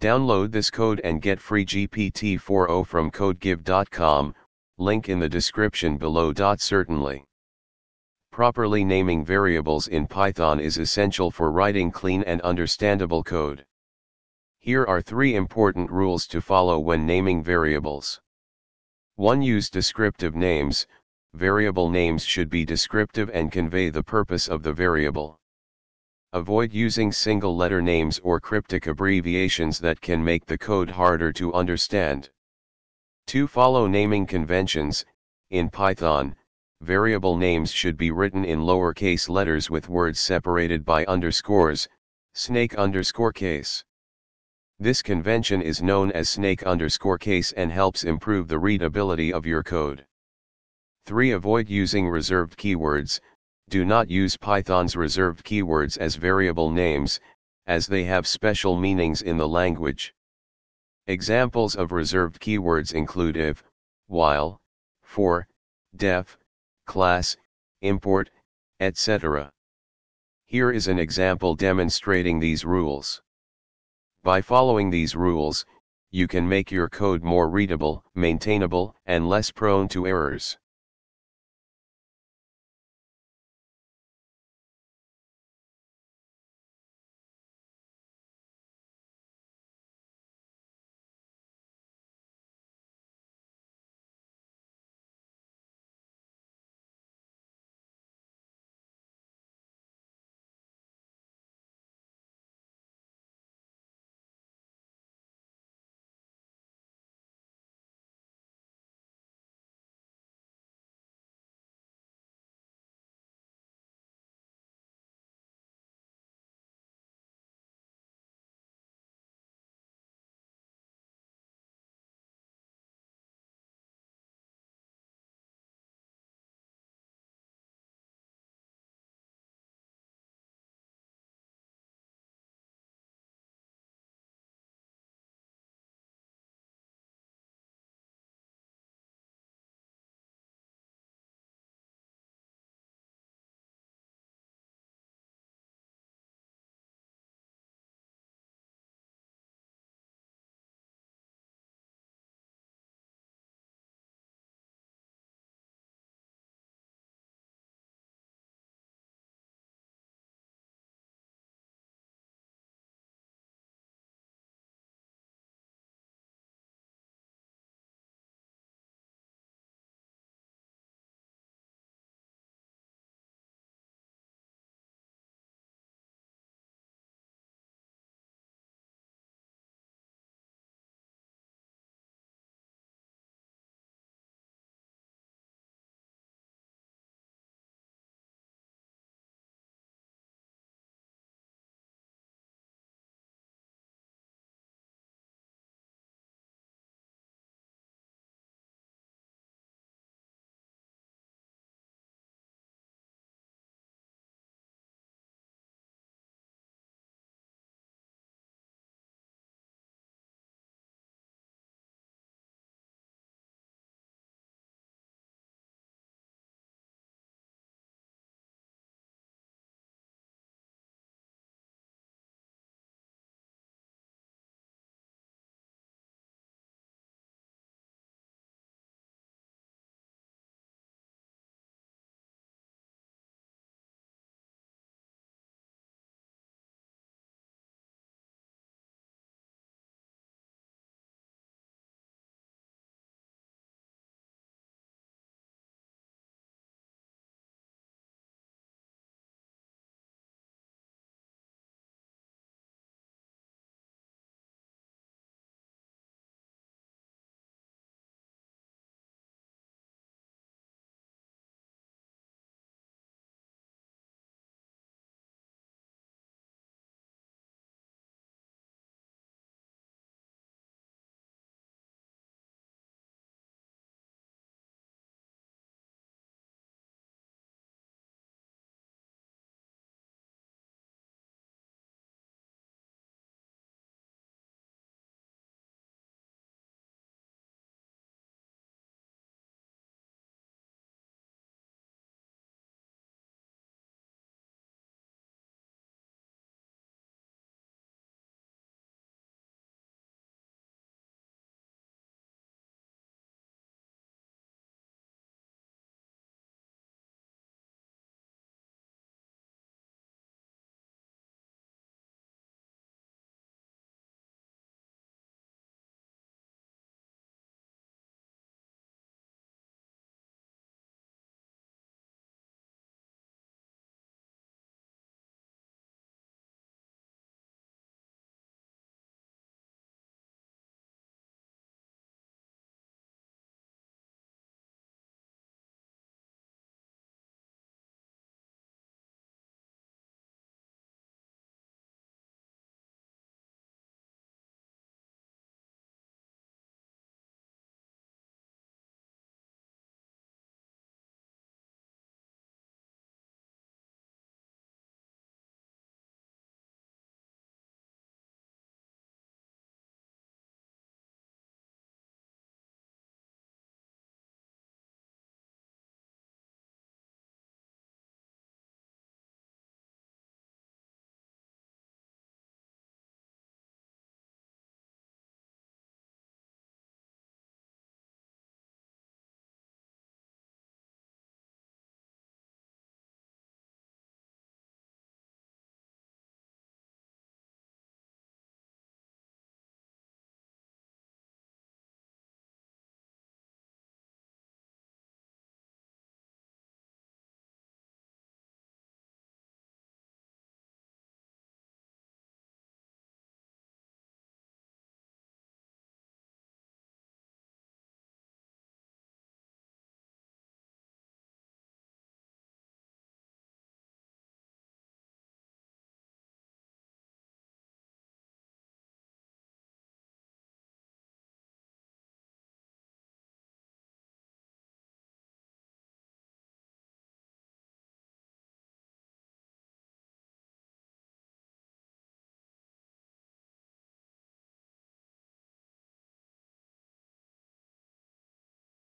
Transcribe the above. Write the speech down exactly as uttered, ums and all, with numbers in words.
Download this code and get free G P T four point oh from codegive dot com, link in the description below. Certainly. Properly naming variables in Python is essential for writing clean and understandable code. Here are three important rules to follow when naming variables. one Use descriptive names. Variable names should be descriptive and convey the purpose of the variable. Avoid using single-letter names or cryptic abbreviations that can make the code harder to understand. two Follow naming conventions. In Python, variable names should be written in lowercase letters with words separated by underscores, snake underscore case. This convention is known as snake underscore case and helps improve the readability of your code. three Avoid using reserved keywords. Do not use Python's reserved keywords as variable names, as they have special meanings in the language. Examples of reserved keywords include if, while, for, def, class, import, et cetera. Here is an example demonstrating these rules. By following these rules, you can make your code more readable, maintainable, and less prone to errors.